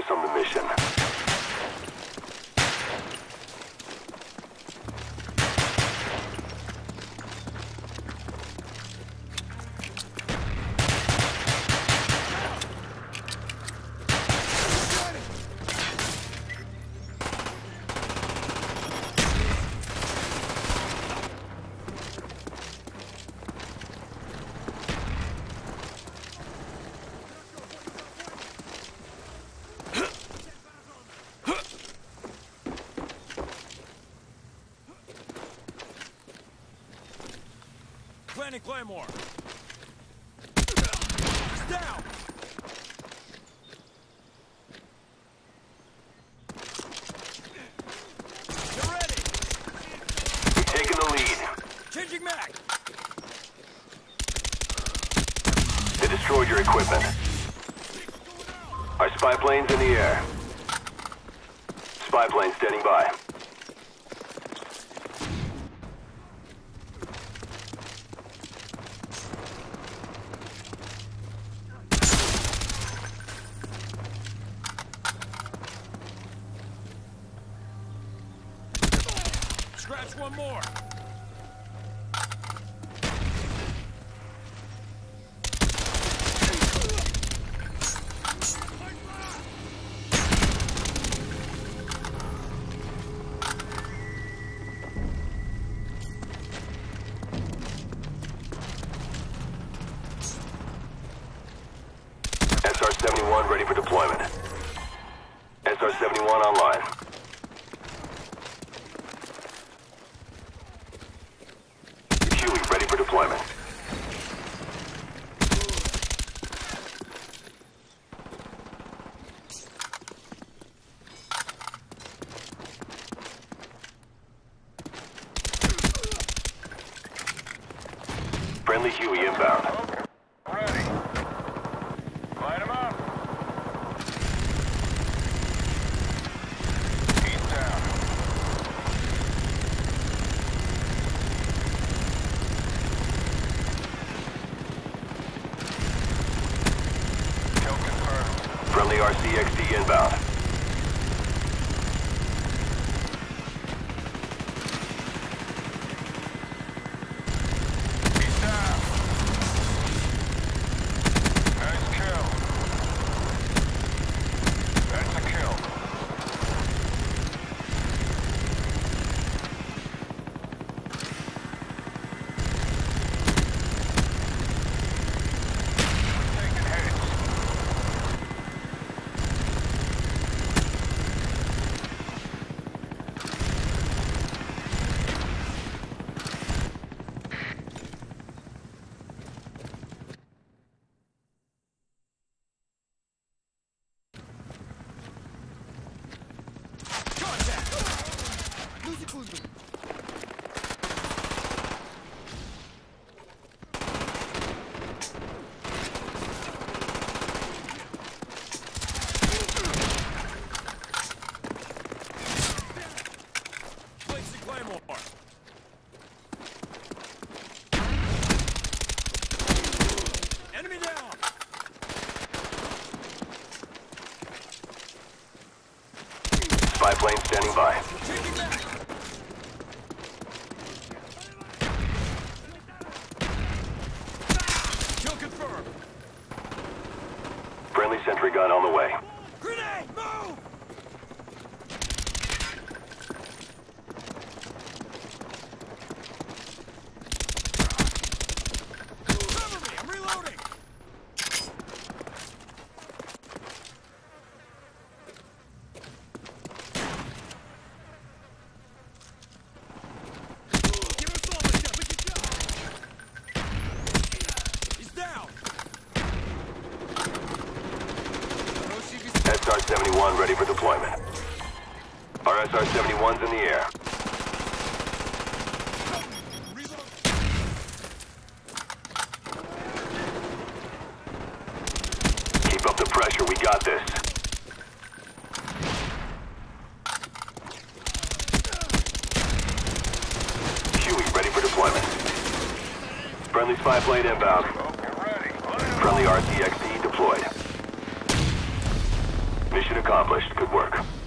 focus on the mission. Planting Claymore. He's down. You're ready. We've taken the lead. Changing mag. They destroyed your equipment. Our spy plane's in the air. Spy plane standing by. Scratch one more. SR-71 ready for deployment. SR-71 online. Ready for deployment. Friendly Huey inbound. Ready. Light him up. He's down. Kill confirmed. Friendly RCXD inbound. He's down. Nice kill. That's a kill. Taking hits. Placing Claymore. Enemy down. Spy plane standing by. Changing mag. Kill confirmed. Friendly sentry gun on the way. Grenade, move! Cover me, I'm reloading! Give us all a shot, we can go! He's down! SR-71 ready for deployment. Our SR-71's in the air. Keep up the pressure, we got this. Huey ready for deployment. Friendly spy plane inbound. Okay, ready. Light him Friendly RCXD deployed. Mission accomplished. Good work.